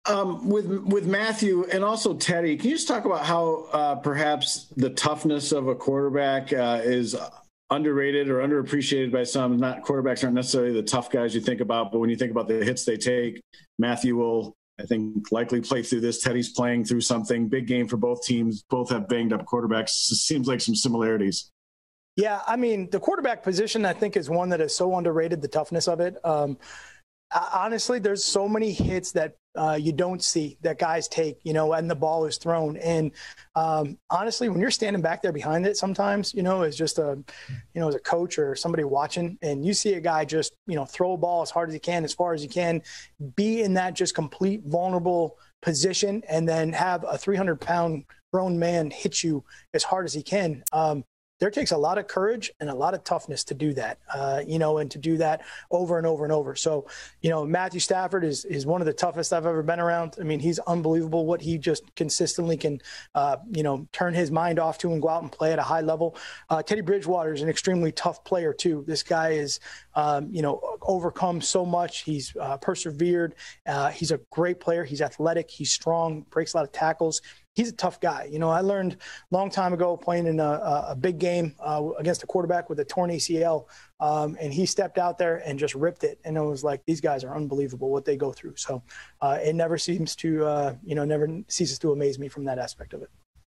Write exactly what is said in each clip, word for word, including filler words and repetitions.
Um, with with Matthew and also Teddy, can you just talk about how uh, perhaps the toughness of a quarterback uh, is underrated or underappreciated by some? Not quarterbacks aren't necessarily the tough guys you think about, but when you think about the hits they take, Matthew will, I think, likely play through this. Teddy's playing through something. Big game for both teams. Both have banged up quarterbacks. It seems like some similarities. Yeah, I mean, the quarterback position, I think, is one that is so underrated, the toughness of it. Um, honestly, there's so many hits that uh, you don't see that guys take, you know, and the ball is thrown. And um, honestly, when you're standing back there behind it, sometimes, you know, as just a, you know, as a coach or somebody watching, and you see a guy just, you know, throw a ball as hard as he can, as far as he can, be in that just complete vulnerable position, and then have a three hundred pound grown man hit you as hard as he can. Um, There takes a lot of courage and a lot of toughness to do that, uh, you know, and to do that over and over and over. So, you know, Matthew Stafford is is one of the toughest I've ever been around. I mean, he's unbelievable what he just consistently can, uh, you know, turn his mind off to and go out and play at a high level. Uh, Teddy Bridgewater is an extremely tough player, too. This guy is, um, you know, overcome so much. He's uh, persevered. Uh, he's a great player. He's athletic. He's strong, breaks a lot of tackles. He's a tough guy. You know, I learned a long time ago playing in a, a big game uh, against a quarterback with a torn A C L, um, and he stepped out there and just ripped it. And it was like, these guys are unbelievable what they go through. So uh, it never seems to, uh, you know, never ceases to amaze me from that aspect of it.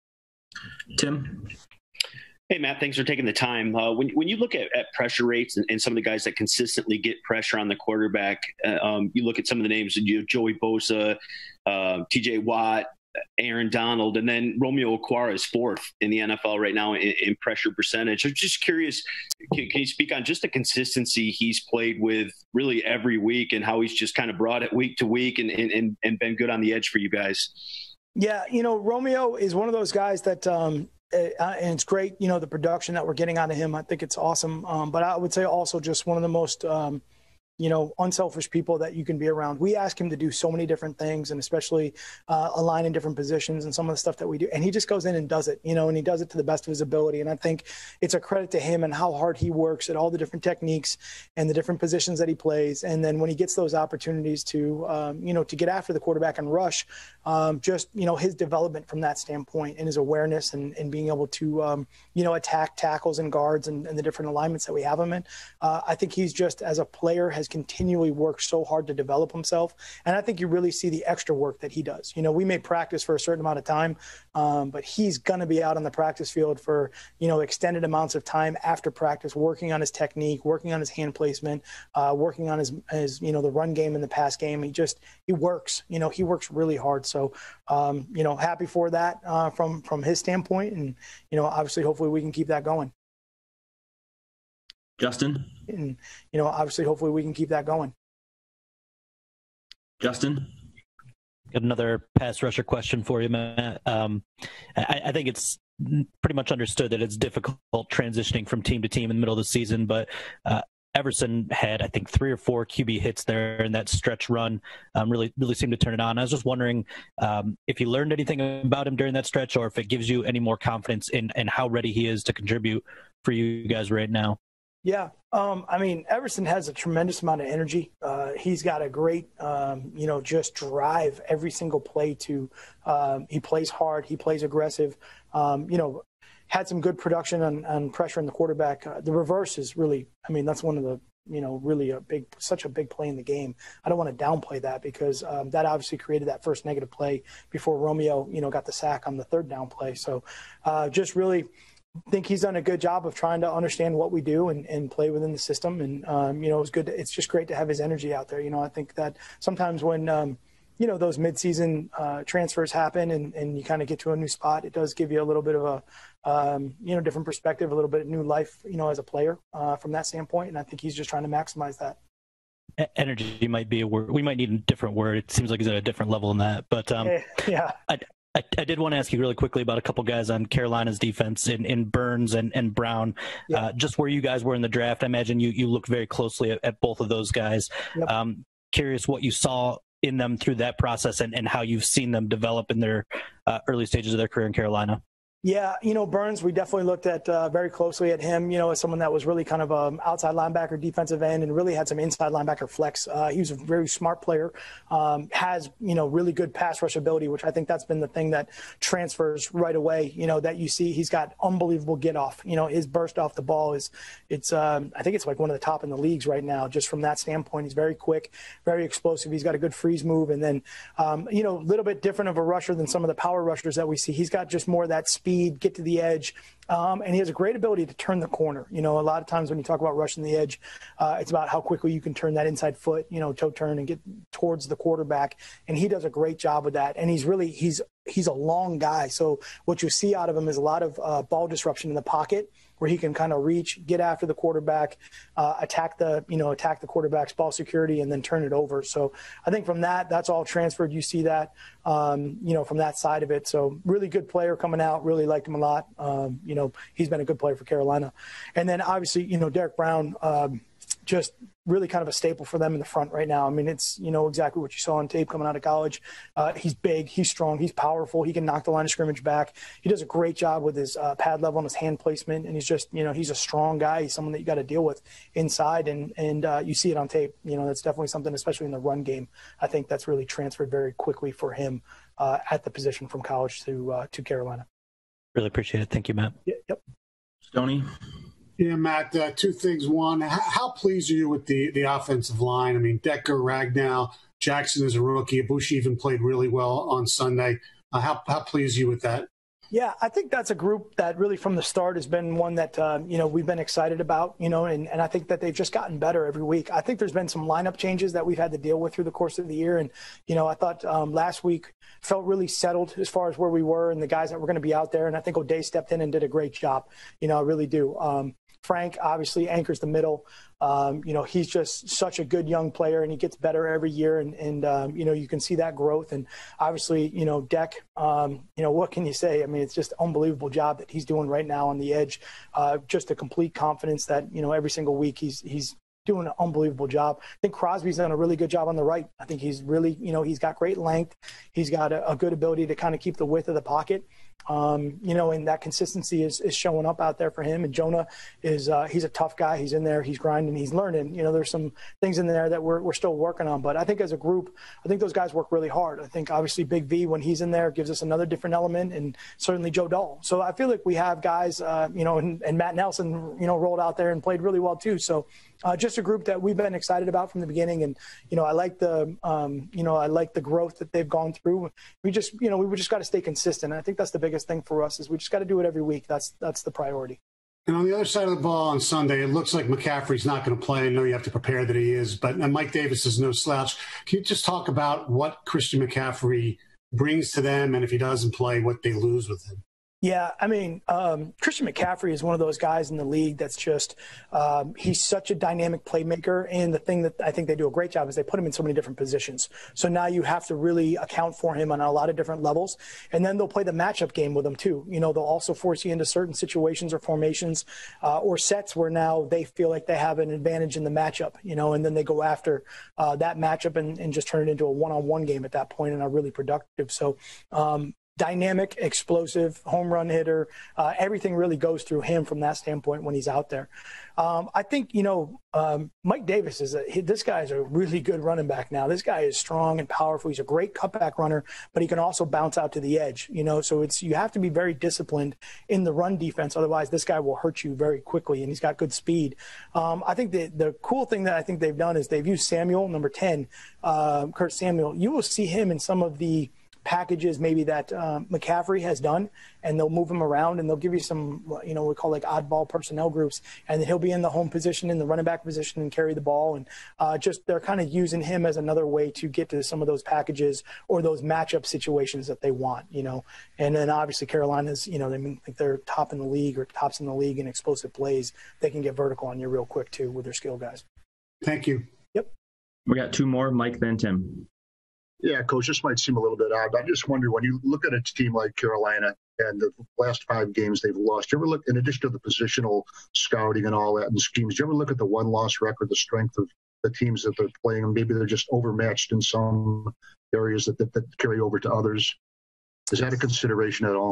Tim? Hey, Matt, thanks for taking the time. Uh, when when you look at, at pressure rates and, and some of the guys that consistently get pressure on the quarterback, uh, um, you look at some of the names, you know, Joey Bosa, uh, T J Watt, Aaron Donald, and then Romeo Okwara is fourth in the N F L right now in, in pressure percentage. I'm just curious, can, can you speak on just the consistency he's played with really every week and how he's just kind of brought it week to week and, and, and been good on the edge for you guys? Yeah, you know, Romeo is one of those guys that um, – and it's great, you know, the production that we're getting out of him. I think it's awesome. Um, but I would say also just one of the most um, – you know, unselfish people that you can be around. We ask him to do so many different things, and especially uh, align in different positions and some of the stuff that we do. And he just goes in and does it, you know, and he does it to the best of his ability. And I think it's a credit to him and how hard he works at all the different techniques and the different positions that he plays. And then when he gets those opportunities to, um, you know, to get after the quarterback and rush, um, just, you know, his development from that standpoint and his awareness and, and being able to, um, you know, attack tackles and guards and, and the different alignments that we have him in. Uh, I think he's just, as a player, has continually worked so hard to develop himself. And I think you really see the extra work that he does. You know, we may practice for a certain amount of time, um, but he's going to be out on the practice field for, you know, extended amounts of time after practice, working on his technique, working on his hand placement, uh, working on his, his, you know, the run game and the pass game. He just, he works, you know, he works really hard. So, um, you know, happy for that uh, from, from his standpoint. And, you know, obviously, hopefully we can keep that going. Justin? And, you know, obviously, hopefully we can keep that going. Justin? Got another pass rusher question for you, Matt. Um, I, I think it's pretty much understood that it's difficult transitioning from team to team in the middle of the season, but uh, Everson had, I think, three or four Q B hits there in that stretch run. Um, really, really seemed to turn it on. I was just wondering um, if you learned anything about him during that stretch, or if it gives you any more confidence in, in how ready he is to contribute for you guys right now. Yeah. Um, I mean, Everson has a tremendous amount of energy. Uh, he's got a great, um, you know, just drive every single play to, um, he plays hard. He plays aggressive, um, you know, had some good production on, on pressure on the quarterback. Uh, the reverse is really, I mean, that's one of the, you know, really a big, such a big play in the game. I don't want to downplay that because um, that obviously created that first negative play before Romeo, you know, got the sack on the third down play. So uh, just really, think he's done a good job of trying to understand what we do and, and play within the system. And, um, you know, it's good. To, it's just great to have his energy out there. You know, I think that sometimes when, um, you know, those midseason uh, transfers happen and, and you kind of get to a new spot, it does give you a little bit of a, um, you know, different perspective, a little bit of new life, you know, as a player uh, from that standpoint. And I think he's just trying to maximize that. Energy might be a word. We might need a different word. It seems like he's at a different level than that. But um, yeah. I, I, I did want to ask you really quickly about a couple guys on Carolina's defense in, in Burns and, and Brown. Yeah. Uh, just where you guys were in the draft. I imagine you, you looked very closely at, at both of those guys. Yep. Um, curious what you saw in them through that process and, and how you've seen them develop in their uh, early stages of their career in Carolina. Yeah, you know, Burns, we definitely looked at uh, very closely at him, you know, as someone that was really kind of an outside linebacker, defensive end, and really had some inside linebacker flex. Uh, he was a very smart player, um, has, you know, really good pass rush ability, which I think that's been the thing that transfers right away, you know, that you see. He's got unbelievable get off. You know, his burst off the ball is, it's, um, I think it's like one of the top in the leagues right now, just from that standpoint. He's very quick, very explosive. He's got a good freeze move. And then, um, you know, a little bit different of a rusher than some of the power rushers that we see. He's got just more of that speed. Get to the edge, um, and he has a great ability to turn the corner. You know, a lot of times when you talk about rushing the edge, uh, it's about how quickly you can turn that inside foot, you know, toe turn and get towards the quarterback. And he does a great job with that. And he's really he's he's a long guy, so what you see out of him is a lot of uh, ball disruption in the pocket, where he can kind of reach, get after the quarterback, uh, attack the, you know, attack the quarterback's ball security, and then turn it over. So I think from that, that's all transferred. You see that, um, you know, from that side of it. So really good player coming out. Really liked him a lot. Um, you know, he's been a good player for Carolina. And then obviously, you know, Derek Brown, um, just really kind of a staple for them in the front right now. I mean, it's, you know, exactly what you saw on tape coming out of college. Uh, he's big, he's strong, he's powerful. He can knock the line of scrimmage back. He does a great job with his uh, pad level and his hand placement. And he's just, you know, he's a strong guy. He's someone that you got to deal with inside. And, and uh, you see it on tape. You know, that's definitely something, especially in the run game. I think that's really transferred very quickly for him uh, at the position from college to, uh, to Carolina. Really appreciate it. Thank you, Matt. Yeah, yep. Stoney? Yeah, Matt, uh, two things. One, how, how pleased are you with the, the offensive line? I mean, Decker, Ragnow, Jackson is a rookie. Bush even played really well on Sunday. Uh, how, how pleased are you with that? Yeah, I think that's a group that really from the start has been one that, uh, you know, we've been excited about, you know, and, and I think that they've just gotten better every week. I think there's been some lineup changes that we've had to deal with through the course of the year. And, you know, I thought um, last week felt really settled as far as where we were and the guys that were going to be out there. And I think O'Day stepped in and did a great job. You know, I really do. Um, Frank obviously anchors the middle. Um, you know, he's just such a good young player, and he gets better every year. And, and um, you know, you can see that growth. And obviously, you know, Deck, um, you know, what can you say? I mean, it's just an unbelievable job that he's doing right now on the edge. Uh, just a complete confidence that, you know, every single week he's he's doing an unbelievable job. I think Crosby's done a really good job on the right. I think he's really, you know, he's got great length. He's got a, a good ability to kind of keep the width of the pocket. Um, you know, and that consistency is, is showing up out there for him. And Jonah is, uh, he's a tough guy. He's in there, he's grinding, he's learning. You know, there's some things in there that we're, we're still working on. But I think as a group, I think those guys work really hard. I think obviously Big V, when he's in there, gives us another different element, and certainly Joe Dahl. So I feel like we have guys, uh, you know, and, and Matt Nelson, you know, rolled out there and played really well too. So uh, just a group that we've been excited about from the beginning. And, you know, I like the, um, you know, I like the growth that they've gone through. We just, you know, we just got to stay consistent. And I think that's the biggest thing for us is we just got to do it every week. That's that's the priority. And on the other side of the ball on Sunday, it looks like McCaffrey's not going to play. I know you have to prepare that he is, but and Mike Davis is no slouch. Can you just talk about what Christian McCaffrey brings to them, and if he doesn't play, what they lose with him? Yeah, I mean, um, Christian McCaffrey is one of those guys in the league that's just um, he's such a dynamic playmaker. And the thing that I think they do a great job is they put him in so many different positions. So now you have to really account for him on a lot of different levels. And then they'll play the matchup game with him, too. You know, they'll also force you into certain situations or formations uh, or sets where now they feel like they have an advantage in the matchup, you know, and then they go after uh, that matchup and, and just turn it into a one-on-one game at that point and are really productive. So, um, dynamic, explosive, home run hitter. Uh, everything really goes through him from that standpoint when he's out there. Um, I think, you know, um, Mike Davis is a, he, this guy is a really good running back now. This guy is strong and powerful. He's a great cutback runner, but he can also bounce out to the edge, you know, so it's, you have to be very disciplined in the run defense. Otherwise this guy will hurt you very quickly, and he's got good speed. Um, I think the, the cool thing that I think they've done is they've used Samuel, number ten, uh, Kurt Samuel. You will see him in some of the packages maybe that uh, McCaffrey has done, and they'll move him around and they'll give you some, you know, we call like oddball personnel groups, and then he'll be in the home position, in the running back position, and carry the ball. And uh, just they're kind of using him as another way to get to some of those packages or those matchup situations that they want, you know. And then obviously Carolina's, you know, they think they're top in the league or tops in the league in explosive plays. They can get vertical on you real quick too with their skill guys. Thank you. Yep. We got two more, Mike, then Tim. Yeah, Coach, this might seem a little bit odd, but I just wonder, when you look at a team like Carolina and the last five games they've lost, do you ever look, in addition to the positional scouting and all that and schemes, do you ever look at the one-loss record, the strength of the teams that they're playing, and maybe they're just overmatched in some areas that, that, that carry over to others? Is that a consideration at all?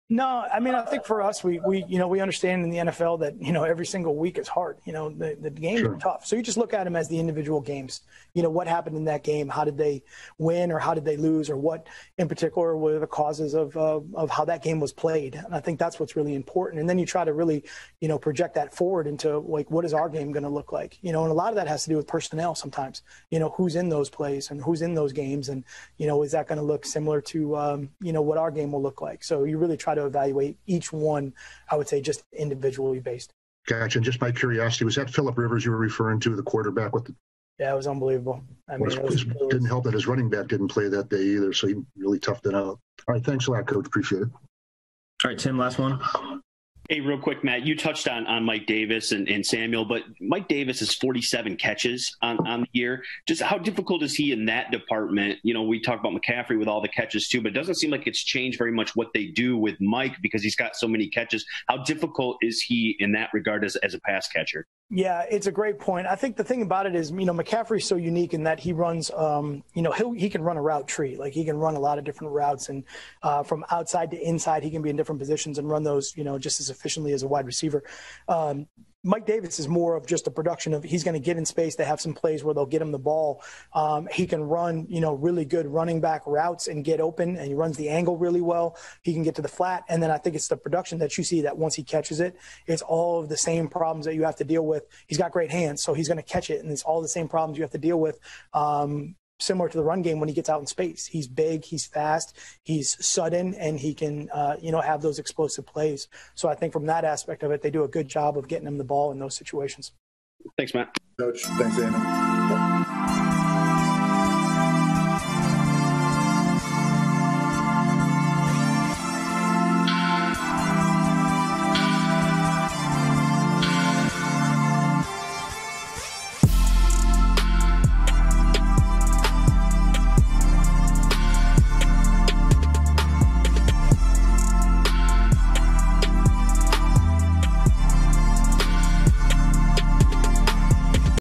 No, I mean, I think for us, we, we, you know, we understand in the N F L that, you know, every single week is hard. You know, the, the games Sure. are tough. So you just look at them as the individual games. You know, what happened in that game? How did they win or how did they lose? Or what in particular were the causes of, uh, of how that game was played? And I think that's what's really important. And then you try to really, you know, project that forward into, like, what is our game going to look like? You know, and a lot of that has to do with personnel sometimes. You know, who's in those plays and who's in those games. And, you know, is that going to look similar to, um, you know, what our game will look like? So you really try to evaluate each one, I would say, just individually based. Gotcha. And just my curiosity, was that Phillip Rivers you were referring to, the quarterback with the Yeah, it was unbelievable. I mean, was, it was, it it was, didn't help that his running back didn't play that day either, so he really toughed it out. All right, thanks a lot, Coach. Appreciate it. All right, Tim, last one. Hey, real quick, Matt, you touched on, on Mike Davis and, and Samuel, but Mike Davis has forty-seven catches on, on the year. Just how difficult is he in that department? You know, we talk about McCaffrey with all the catches too, but it doesn't seem like it's changed very much what they do with Mike because he's got so many catches. How difficult is he in that regard as, as a pass catcher? Yeah, it's a great point. I think the thing about it is, you know, McCaffrey's so unique in that he runs, um, you know, he he can run a route tree. Like he can run a lot of different routes, and uh, from outside to inside, he can be in different positions and run those, you know, just as efficiently as a wide receiver. Um, Mike Davis is more of just a production of he's going to get in space. They have some plays where they'll get him the ball. Um, he can run, you know, really good running back routes and get open, and he runs the angle really well. He can get to the flat. And then I think it's the production that you see that once he catches it, it's all of the same problems that you have to deal with. He's got great hands, so he's going to catch it, and it's all the same problems you have to deal with. Um, similar to the run game when he gets out in space. He's big, he's fast, he's sudden, and he can, uh, you know, have those explosive plays. So I think from that aspect of it, they do a good job of getting him the ball in those situations. Thanks, Matt. Coach, thanks, Dana.